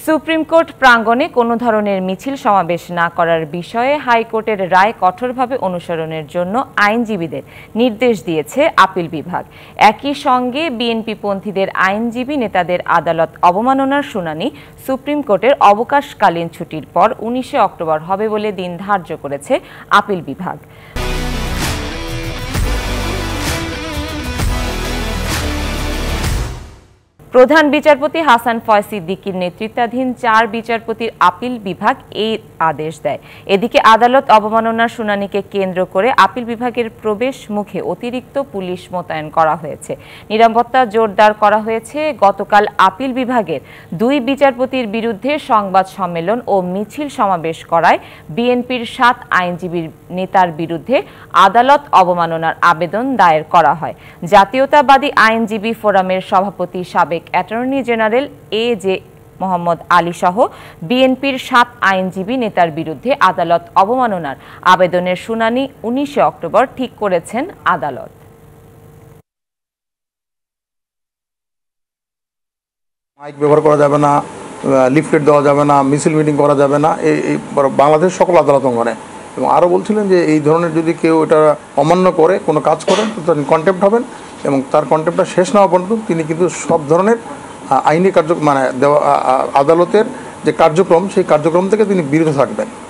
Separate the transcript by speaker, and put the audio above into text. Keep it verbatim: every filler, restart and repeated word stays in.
Speaker 1: Supreme court প্রাঙ্গণে কোনো ধরনের মিছিল সমাবেশ না করার বিষয়ে হাইকোর্টের রায় কঠোরভাবে অনুসরণের জন্য আইনজীবীদের নির্দেশ দিয়েছে আপিল বিভাগ। একই সঙ্গে বিএনপিপন্থীদের আইনজীবী নেতাদের আদালত অবমাননার শুনানি সুপ্রিম কোর্টের অবকাশকালীন ছুটির পর উনিশে অক্টোবর হবে বলে দিন ধার্য করেছে আপিল বিভাগ। প্রধান বিচারপতি হাসান ফয়েজ সিদ্দিকীর নেতৃত্বাধীন চার বিচারপতির আপিল বিভাগ এই আদেশ দেয়। এদিকে আদালত অবমাননার শুনানিকে কেন্দ্র করে আপিল বিভাগের প্রবেশ মুখে অতিরিক্ত পুলিশ মোতায়েন করা হয়েছে। নিরাপত্তা জোরদার করা হয়েছে। গতকাল আপিল বিভাগের দুই বিচারপতির বিরুদ্ধে সংবাদ সম্মেলন ও মিছিল সমাবেশ করায় বিএনপির সাত আইনজীবী নেতার বিরুদ্ধে আদালত অবমাননার আবেদন দায়ের করা হয়। জাতীয়তাবাদী আইনজীবী ফোরামের সভাপতি সাবেক attorney general A J Mohammad Ali সহ বিএনপির সাত আইনজীবী নেতার বিরুদ্ধে আদালত অবমাননার আবেদনের শুনানি উনিশে অক্টোবর ঠিক করেছেন আদালত।
Speaker 2: মাইক ব্যবহার করা যাবে না, লিফলেট দেওয়া যাবে না, মিছিল মিটিং করা যাবে না, এই বাংলাদেশ সকল আদালত অঙ্গনে। এবং আরও বলছিলেন যে এই ধরনের যদি কেউ এটা অমান্য করে কোনো কাজ করেন তো তিনি কন্টেম্প্ট হবেন এবং তার কন্টেম্পটা শেষ না হওয়া পর্যন্ত তিনি কিন্তু সব ধরনের আইনি কার্য মানে দেওয়া আদালতের যে কার্যক্রম সেই কার্যক্রম থেকে তিনি বিরত থাকবেন।